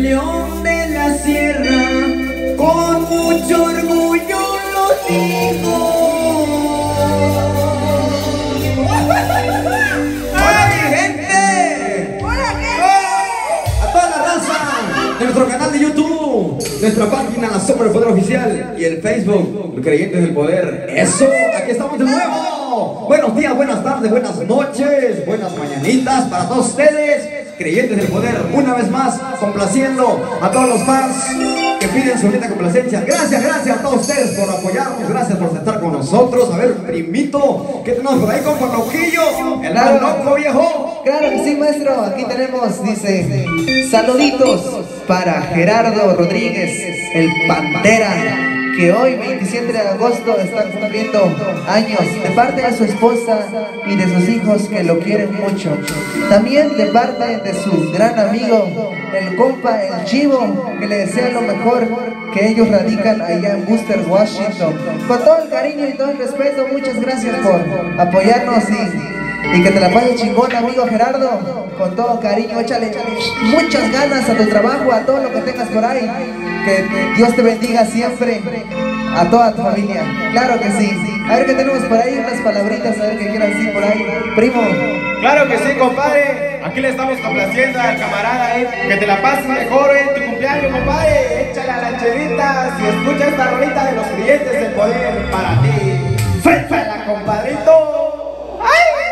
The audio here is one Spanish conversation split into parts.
el león de la sierra, con mucho orgullo lo digo. ¡Hola mi gente! ¡Hola gente! A toda la raza de nuestro canal de YouTube, nuestra página La Sombra del Poder Oficial y el Facebook Los Creyentes del Poder. ¡Eso! ¡Aquí estamos de nuevo! Buenos días, buenas tardes, buenas noches, buenas mañanitas para todos ustedes, Creyentes del Poder, una vez más complaciendo a todos los fans que piden su linda complacencia. Gracias a todos ustedes por apoyarnos, gracias por estar con nosotros. A ver, primito, ¿qué tenemos por ahí con Loquillo? El más loco, viejo. Claro que sí, maestro. Aquí tenemos, dice, saluditos para Gerardo Rodríguez, el Pantera, que hoy 27 de agosto está cumpliendo años, de parte de su esposa y de sus hijos que lo quieren mucho. También de parte de su gran amigo, el compa, el Chivo, que le desea lo mejor, que ellos radican allá en Booster, Washington. Con todo el cariño y todo el respeto, muchas gracias por apoyarnos y que te la pases chingón, amigo Gerardo. Con todo cariño, échale muchas ganas a tu trabajo, a todo lo que tengas por ahí. Que Dios te bendiga siempre, a toda tu familia. Claro que sí. A ver qué tenemos por ahí, unas palabritas, a ver qué quieras decir por ahí, primo. Claro que sí, compadre. Aquí le estamos complaciendo al camarada, que te la pases mejor en tu cumpleaños, compadre. Échale a la chelita si escucha esta rolita de Los Creyentes del Poder para ti. ¡Suéltala, compadrito! ¡Ay!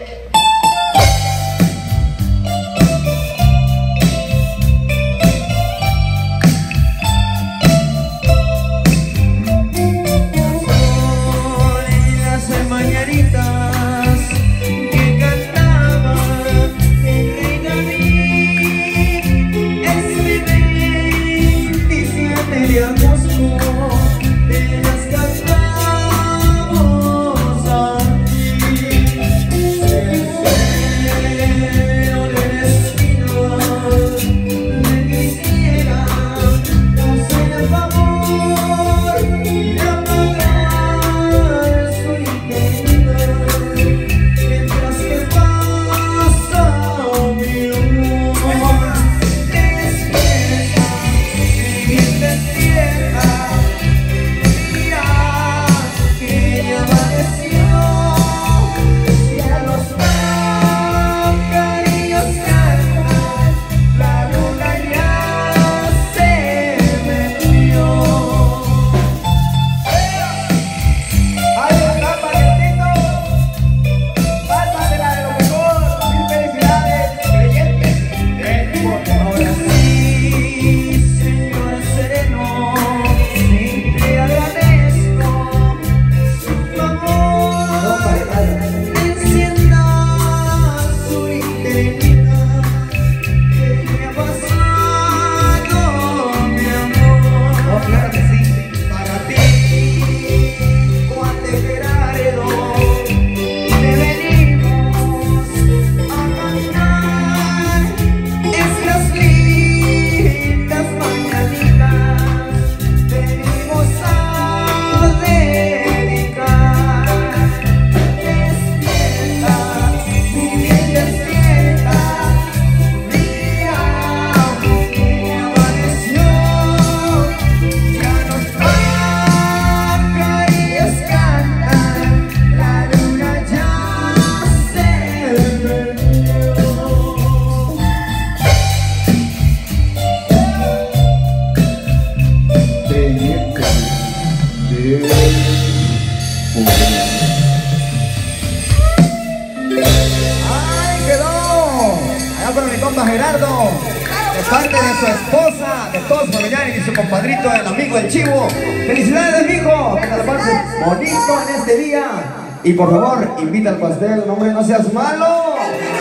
Gerardo, de parte de su esposa, de todos sus familiares y su compadrito, el amigo el Chivo. Felicidades, mijo, que te la pases bonito en este día. Y por favor, invita al pastel, hombre, no seas malo.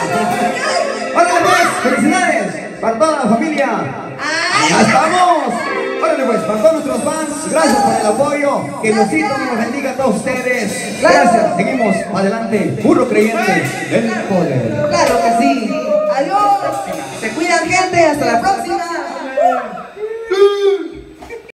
¡Órale pues! ¡Felicidades! Para toda la familia. ¡Ya estamos! Órale pues, para todos nuestros fans, gracias por el apoyo. Que Diosito nos bendiga a todos ustedes. Gracias, seguimos adelante, puro creyente del poder. Claro que sí. Adiós. Se cuidan, gente. Hasta la próxima.